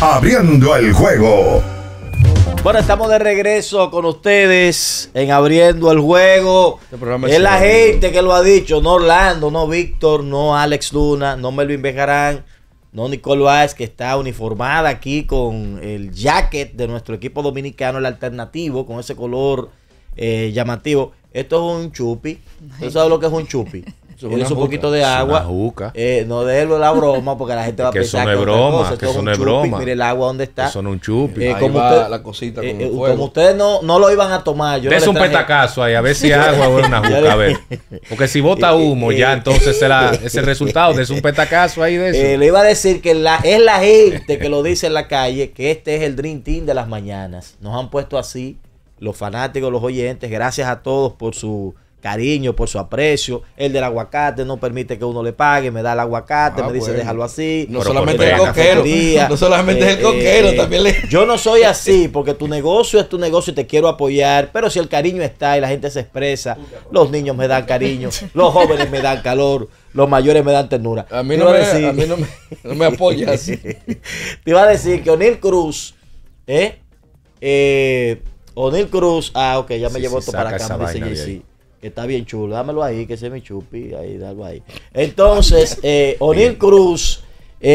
Abriendo el juego. Bueno, estamos de regreso con ustedes en Abriendo el Juego. Es la gente que lo ha dicho, no Orlando, no Víctor, no Alex Luna, no Melvin Bejarán, no Nicole Vázquez, que está uniformada aquí con el jacket de nuestro equipo dominicano, el alternativo, con ese color llamativo. Esto es un chupi. ¿Tú sabes lo que es un chupi? Tienes un poquito de agua. No de la broma, porque la gente va a pensar que eso no es broma. Mire el agua donde está. Eso no es un chupi. Como la cosita como ustedes no lo iban a tomar. Es un petacazo ahí, a ver si agua o una juca, a ver. Porque si bota humo, ya entonces será ese resultado de un petacazo ahí de eso. Le iba a decir que es la gente que lo dice en la calle, que este es el Dream Team de las mañanas. Nos han puesto así los fanáticos, los oyentes. Gracias a todos por su cariño, por su aprecio. El del aguacate no permite que uno le pague, me da el aguacate, me dice déjalo así. No solamente el coquero, no solamente el coquero, también le... Yo no soy así, porque tu negocio es tu negocio y te quiero apoyar, pero si el cariño está y la gente se expresa, los niños me dan cariño, los jóvenes me dan calor, los mayores me dan ternura. A mí no me apoyas. Te iba a decir que O'Neal Cruz, O'Neal Cruz, ok, ya me llevó esto para acá, me dice JC. Está bien chulo, dámelo ahí, que ese es mi chupi, ahí, dalo ahí. Entonces, O'Neal Cruz,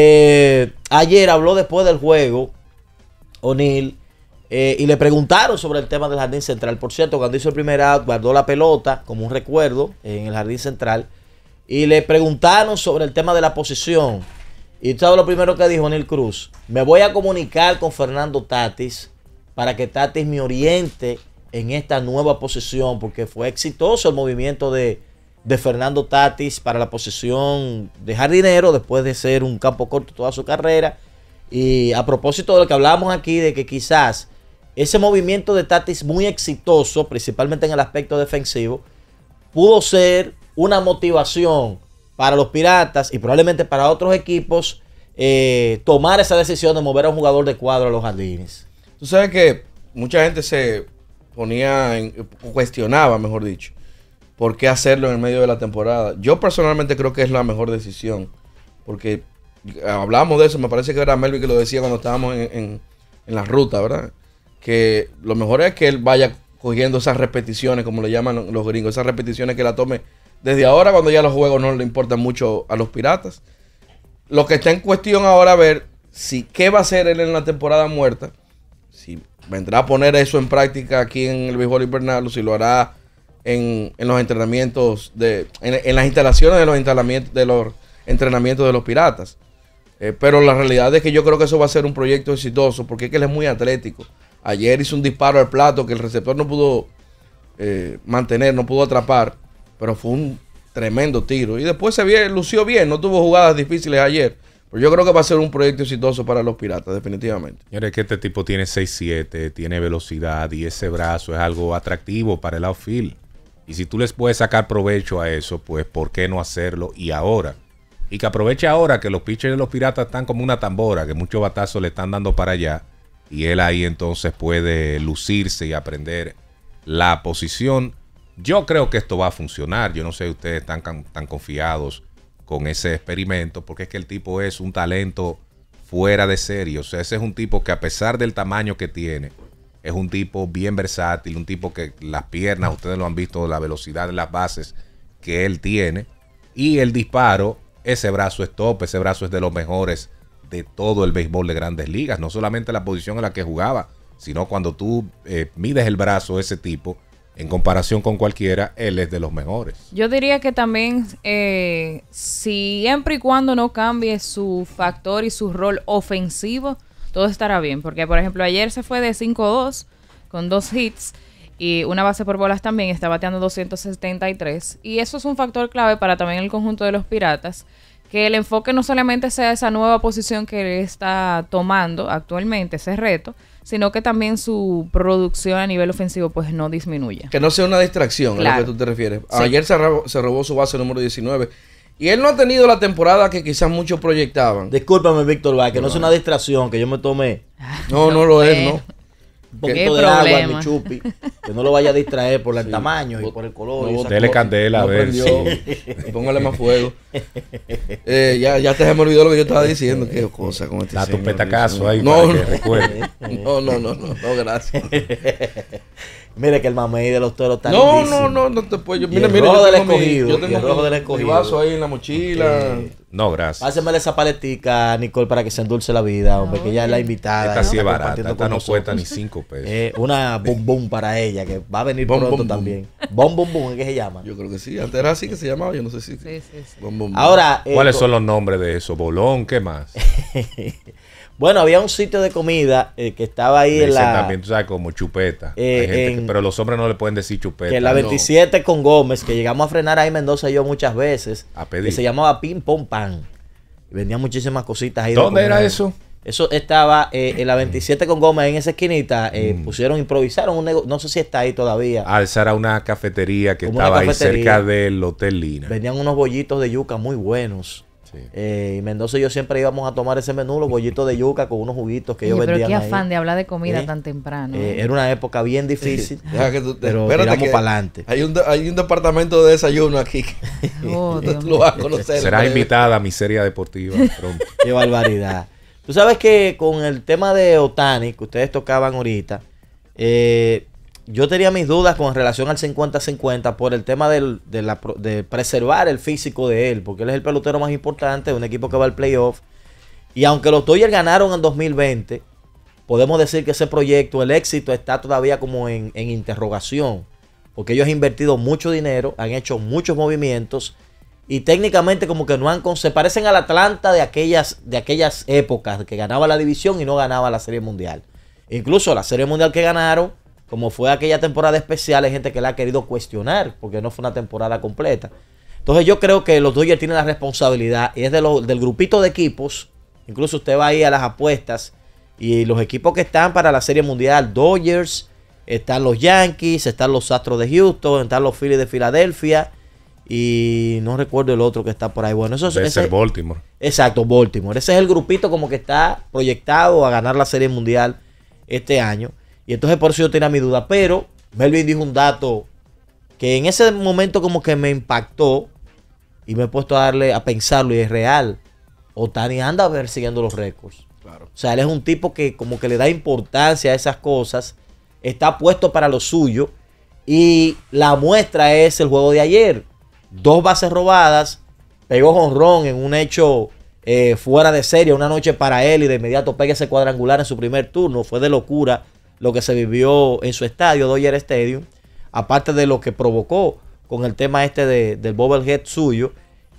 ayer habló después del juego, O'Neal, y le preguntaron sobre el tema del jardín central. Por cierto, cuando hizo el primer out, guardó la pelota como un recuerdo en el jardín central, y le preguntaron sobre el tema de la posición. Y tú sabes lo primero que dijo O'Neal Cruz: me voy a comunicar con Fernando Tatis para que Tatis me oriente en esta nueva posición, porque fue exitoso el movimiento de Fernando Tatis para la posición de jardinero después de ser un campo corto toda su carrera. Y a propósito de lo que hablábamos aquí, de que quizás ese movimiento de Tatis muy exitoso, principalmente en el aspecto defensivo, pudo ser una motivación para los Piratas y probablemente para otros equipos tomar esa decisión de mover a un jugador de cuadro a los jardines. Tú sabes que mucha gente se cuestionaba, mejor dicho, por qué hacerlo en el medio de la temporada. Yo personalmente creo que es la mejor decisión, porque hablamos de eso, me parece que era Melvin que lo decía cuando estábamos en la ruta, ¿verdad? Que lo mejor es que él vaya cogiendo esas repeticiones, como le llaman los gringos, esas repeticiones que la tome desde ahora, cuando ya los juegos no le importan mucho a los Piratas. Lo que está en cuestión ahora, a ver si qué va a hacer él en la temporada muerta, si vendrá a poner eso en práctica aquí en el béisbol invernal, o si lo hará en los entrenamientos, en las instalaciones de los entrenamientos de los Piratas. Pero la realidad es que yo creo que eso va a ser un proyecto exitoso, porque es que él es muy atlético. Ayer hizo un disparo al plato que el receptor no pudo mantener, no pudo atrapar, pero fue un tremendo tiro. Y después lució bien, no tuvo jugadas difíciles ayer. Pero yo creo que va a ser un proyecto exitoso para los Piratas, definitivamente. Señores, que este tipo tiene 6'7", tiene velocidad y ese brazo es algo atractivo para el outfield. Y si tú les puedes sacar provecho a eso, pues ¿por qué no hacerlo y ahora? Y que aproveche ahora que los pitchers de los Piratas están como una tambora, que muchos batazos le están dando para allá. Y él ahí entonces puede lucirse y aprender la posición. Yo creo que esto va a funcionar. Yo no sé si ustedes están tan confiados con ese experimento, porque es que el tipo es un talento fuera de serie. O sea, ese es un tipo que, a pesar del tamaño que tiene, es un tipo bien versátil, un tipo que las piernas, ustedes lo han visto, la velocidad de las bases que él tiene, y el disparo, ese brazo es top, ese brazo es de los mejores de todo el béisbol de Grandes Ligas, no solamente la posición en la que jugaba, sino cuando tú mides el brazo de ese tipo, en comparación con cualquiera, él es de los mejores. Yo diría que también, siempre y cuando no cambie su factor y su rol ofensivo, todo estará bien. Porque, por ejemplo, ayer se fue de 5-2 con 2 hits y una base por bolas también, está bateando 273. Y eso es un factor clave para también el conjunto de los Piratas, que el enfoque no solamente sea esa nueva posición que él está tomando actualmente, ese reto, sino que también su producción a nivel ofensivo pues no disminuya. Que no sea una distracción, claro, a lo que tú te refieres. Sí. Ayer se robó su base número 19 y él no ha tenido la temporada que quizás muchos proyectaban. Discúlpame, Víctor Vázquez, que no es una distracción, que yo me tomé. No lo es, ¿no? un poquito de agua en mi chupi, que no lo vaya a distraer por el tamaño y por el color. No, dele candela, a ver. Póngale más fuego. Ya te me olvidó lo que yo estaba diciendo. Qué cosa con este da tu señor, petacazo ahí no, para no, que recuerde. No, gracias. Mire que el mamey de los toros está No te puedo. Mira, rojo del escogido. Yo tengo rojo del mi escogido. vaso ahí en la mochila. No, gracias. Pásenmele esa paletica, Nicole, para que se endulce la vida, hombre, que ella es la invitada. Esta sí es barata. compartiendo Esta con no nosotros. cuesta ni 5 pesos. Una bum bum para ella, que va a venir Bom, pronto bom, también. Bom bum bum, ¿es que se llama? Yo creo que sí. Antes era así que se llamaba. Yo no sé si. Sí. Bom, bom, bom. Ahora, ¿Cuáles son los nombres de eso? Bolón, ¿qué más? bueno, había un sitio de comida que estaba ahí Le en dicen la... también, tú sabes, como chupeta. Hay gente pero los hombres no le pueden decir chupeta. que en la 27 con Gómez, que llegamos a frenar ahí Mendoza y yo muchas veces. A pedir. Que se llamaba Pim Pom Pan. Y vendían muchísimas cositas ahí. de ¿Dónde era comer. eso? Eso estaba en la 27 con Gómez, en esa esquinita. Improvisaron un negocio. No sé si está ahí todavía. Ah, esa era una cafetería que Como estaba una ahí cafetería. cerca del Hotel Lina. Vendían unos bollitos de yuca muy buenos. Sí. Y Mendoza y yo siempre íbamos a tomar ese menú, los bollitos de yuca con unos juguitos que ellos Oye, pero vendían qué ahí. afán de hablar de comida ¿Eh? tan temprano. Era una época bien difícil, Deja que pero espérate tiramos que para adelante. Hay un departamento de desayuno aquí. Oh, Dios Tú mío. lo vas a conocer. Serás invitada a Miseria Deportiva pronto. Qué barbaridad. Tú sabes que con el tema de Otani, que ustedes tocaban ahorita, yo tenía mis dudas con relación al 50-50 por el tema de preservar el físico de él, porque él es el pelotero más importante de un equipo que va al playoff. Y aunque los Dodgers ganaron en 2020, podemos decir que ese proyecto, el éxito está todavía como en interrogación, porque ellos han invertido mucho dinero, han hecho muchos movimientos y técnicamente como que no han se parecen al Atlanta de aquellas épocas que ganaba la división y no ganaba la Serie Mundial. Incluso la Serie Mundial que ganaron, como fue aquella temporada especial, hay gente que la ha querido cuestionar porque no fue una temporada completa. Entonces yo creo que los Dodgers tienen la responsabilidad y es del grupito de equipos. Incluso usted va ahí a las apuestas y los equipos que están para la Serie Mundial, Dodgers, están los Yankees, están los Astros de Houston, están los Phillies de Filadelfia y no recuerdo el otro que está por ahí. Bueno, eso Debe ser Baltimore. Exacto, Baltimore. Ese es el grupito como que está proyectado a ganar la Serie Mundial este año. Y entonces por eso yo tenía mi duda. Pero Melvin dijo un dato que en ese momento como que me impactó y me he puesto a pensarlo y es real. Otani anda persiguiendo los récords. Claro. O sea, él es un tipo que como que le da importancia a esas cosas. Está puesto para lo suyo. Y la muestra es el juego de ayer. 2 bases robadas. Pegó jonrón en un hecho fuera de serie. Una noche para él y de inmediato pega ese cuadrangular en su primer turno. Fue de locura lo que se vivió en su estadio, Dodger Stadium. Aparte de lo que provocó con el tema del bobblehead suyo.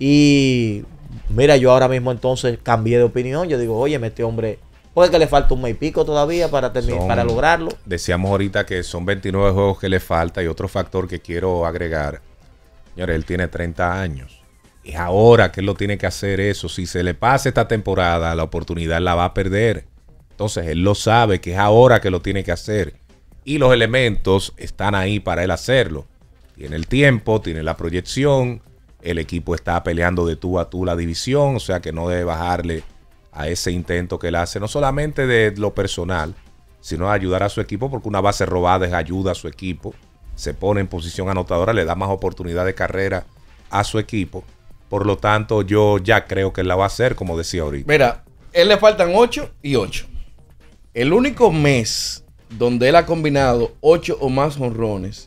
Y mira, yo ahora mismo entonces cambié de opinión. Yo digo, oye, este hombre, puede que le falta un mes y pico todavía para lograrlo. Decíamos ahorita que son 29 juegos que le falta y otro factor que quiero agregar. Señores, él tiene 30 años. Es ahora que él lo tiene que hacer eso. Si se le pasa esta temporada, la oportunidad la va a perder. Entonces él lo sabe que es ahora que lo tiene que hacer. Y los elementos están ahí para él hacerlo. Tiene el tiempo, tiene la proyección. El equipo está peleando de tú a tú la división. O sea que no debe bajarle a ese intento que él hace. No solamente de lo personal, sino de ayudar a su equipo. Porque una base robada es ayuda a su equipo. Se pone en posición anotadora, le da más oportunidad de carrera a su equipo. Por lo tanto, yo ya creo que él la va a hacer, como decía ahorita. Mira, él le faltan 8 y 8. El único mes donde él ha combinado 8 o más jonrones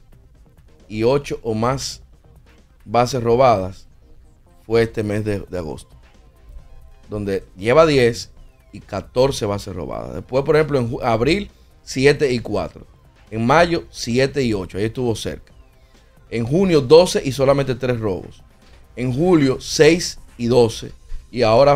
y 8 o más bases robadas fue este mes de agosto. Donde lleva 10 y 14 bases robadas. Después, por ejemplo, en abril, 7 y 4. En mayo, 7 y 8. Ahí estuvo cerca. En junio, 12 y solamente 3 robos. En julio, 6 y 12. Y ahora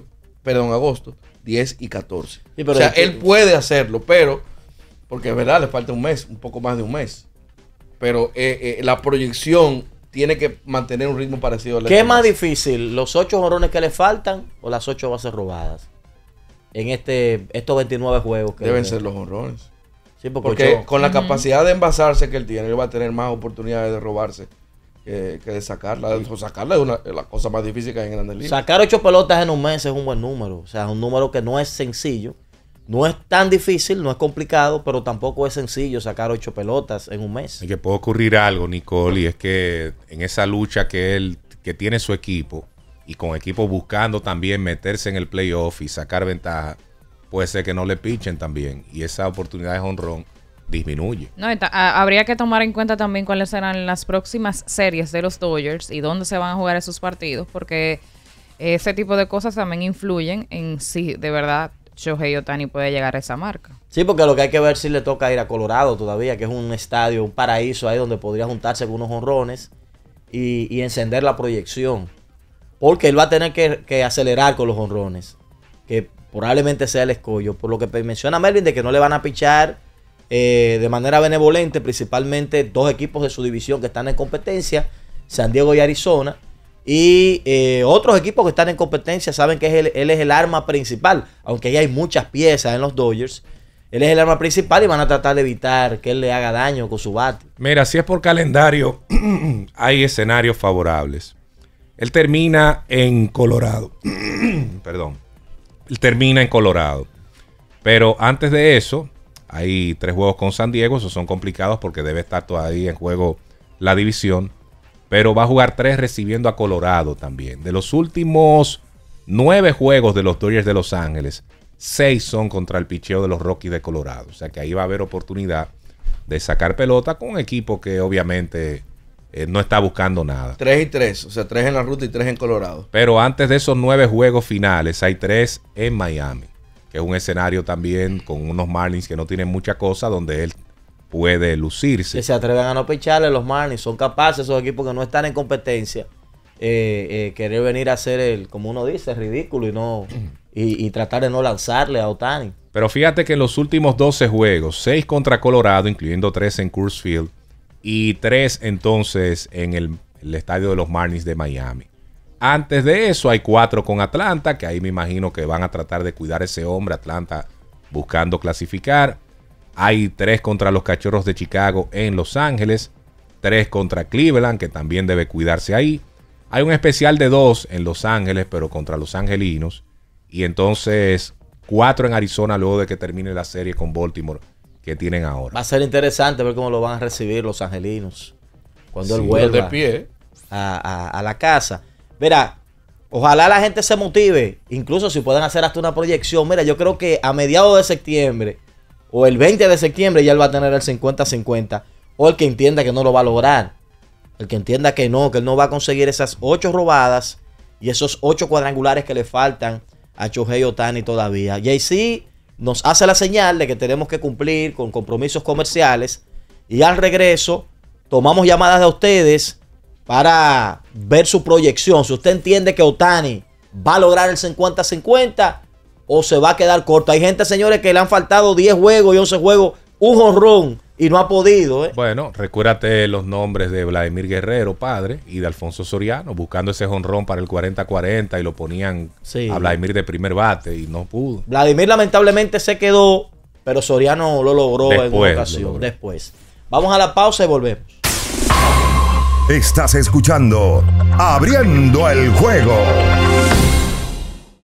agosto, 10 y 14. Sí, o sea, él puede hacerlo, pero, porque es verdad, le falta un mes, un poco más de un mes. Pero la proyección tiene que mantener un ritmo parecido. ¿Qué es más difícil, los 8 jonrones que le faltan o las 8 bases robadas? En estos 29 juegos. Deben ser los jonrones. Sí, porque con la capacidad de envasarse que él tiene, él va a tener más oportunidades de robarse que de sacarla. Sacarla es la cosa más difícil que hay en Grandes Ligas. Sacar 8 pelotas en un mes es un buen número. O sea, es un número que no es sencillo. No es tan difícil, no es complicado, pero tampoco es sencillo sacar 8 pelotas en un mes. Y que puede ocurrir algo, Nicole, y es que en esa lucha que tiene su equipo, y con equipo buscando también meterse en el playoff y sacar ventaja, puede ser que no le pinchen también. Y esa oportunidad de jonrón disminuye. No, habría que tomar en cuenta también cuáles serán las próximas series de los Dodgers y dónde se van a jugar esos partidos, porque ese tipo de cosas también influyen en si de verdad Shohei Ohtani puede llegar a esa marca. Sí, porque lo que hay que ver si le toca ir a Colorado todavía, que es un estadio, un paraíso ahí donde podría juntarse con unos jonrones y encender la proyección. Porque él va a tener que acelerar con los jonrones, que probablemente sea el escollo. Por lo que menciona Melvin, de que no le van a pichar de manera benevolente, principalmente 2 equipos de su división que están en competencia, San Diego y Arizona. Y otros equipos que están en competencia saben que él es el arma principal, aunque ya hay muchas piezas en los Dodgers. Él es el arma principal y van a tratar de evitar que él le haga daño con su bate. Mira, si es por calendario, hay escenarios favorables. Él termina en Colorado. Perdón. Él termina en Colorado. Pero antes de eso, hay 3 juegos con San Diego. Esos son complicados porque debe estar todavía en juego la división. Pero va a jugar 3 recibiendo a Colorado también. De los últimos 9 juegos de los Dodgers de Los Ángeles, 6 son contra el picheo de los Rockies de Colorado. O sea que ahí va a haber oportunidad de sacar pelota con un equipo que obviamente no está buscando nada. 3 y 3, o sea, 3 en la ruta y 3 en Colorado. Pero antes de esos 9 juegos finales, hay 3 en Miami, que es un escenario también con unos Marlins que no tienen mucha cosa, donde él puede lucirse. Que se atreven a no picharle los Marlins, son capaces esos equipos que no están en competencia, querer venir a hacer como uno dice, ridículo y tratar de no lanzarle a Ohtani. Pero fíjate que en los últimos 12 juegos, 6 contra Colorado, incluyendo 3 en Coors Field, y 3 entonces en el estadio de los Marlins de Miami. Antes de eso hay 4 con Atlanta, que ahí me imagino que van a tratar de cuidar a ese hombre, Atlanta buscando clasificar. Hay 3 contra los Cachorros de Chicago en Los Ángeles, 3 contra Cleveland, que también debe cuidarse ahí. Hay un especial de 2 en Los Ángeles, pero contra los angelinos. Y entonces 4 en Arizona luego de que termine la serie con Baltimore que tienen ahora. Va a ser interesante ver cómo lo van a recibir los angelinos cuando él vuelva de pie a la casa. Mira, ojalá la gente se motive, incluso si pueden hacer hasta una proyección. Mira, yo creo que a mediados de septiembre o el 20 de septiembre ya él va a tener el 50-50, o el que entienda que no lo va a lograr, el que entienda que él no va a conseguir esas 8 robadas y esos 8 cuadrangulares que le faltan a Shohei Ohtani todavía. Jay-Z nos hace la señal de que tenemos que cumplir con compromisos comerciales y al regreso tomamos llamadas de ustedes para ver su proyección. Si usted entiende que Ohtani va a lograr el 50-50 o se va a quedar corto. Hay gente, señores, que le han faltado 10 juegos y 11 juegos, un jonrón y no ha podido. Bueno, recuérdate los nombres de Vladimir Guerrero, padre, y de Alfonso Soriano, buscando ese jonrón para el 40-40 y lo ponían a Vladimir de primer bate y no pudo. Vladimir lamentablemente se quedó, pero Soriano lo logró en una ocasión. Después. Vamos a la pausa y volvemos. Estás escuchando Abriendo el Juego.